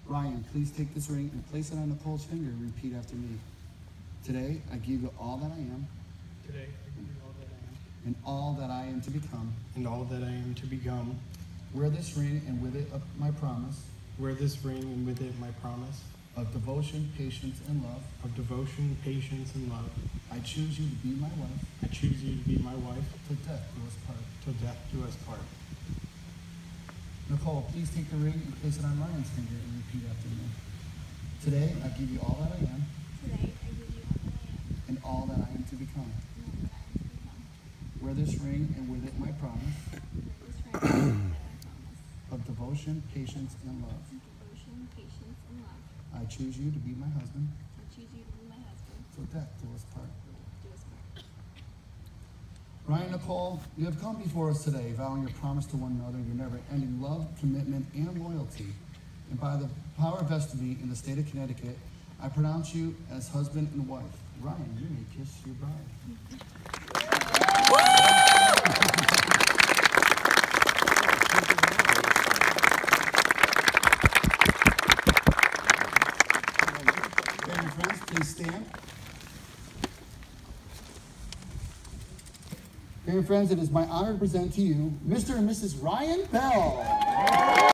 Ryan, please take this ring and place it on Nicole's finger and repeat after me. Today, I give you all that I am. Today, I give you all that I am. And all that I am to become. And all that I am to become. Wear this ring and with it my promise. Wear this ring and with it my promise. Of devotion, patience, and love. Of devotion, patience, and love. I choose you to be my wife. I choose you to be my wife. Till death do us part. Till death do us part. Nicole, please take the ring and place it on Ryan's finger and repeat after me. Today, I give you all that I am. Today, I give you all that I am. And all that I am to become. And all that I am to become. Wear this ring and with it my promise. Wear this ring and with it my promise. Of devotion, patience, and love. Of devotion, patience, and love. I choose you to be my husband. I choose you to be my husband. Till death do us part. Do us part. Ryan, Nicole, you have come before us today, vowing your promise to one another, your never-ending love, commitment, and loyalty. And by the power vested in me in the state of Connecticut, I pronounce you as husband and wife. Ryan, you may kiss your bride. Family, friends, please stand. Dear friends, it is my honor to present to you Mr. and Mrs. Ryan Bell.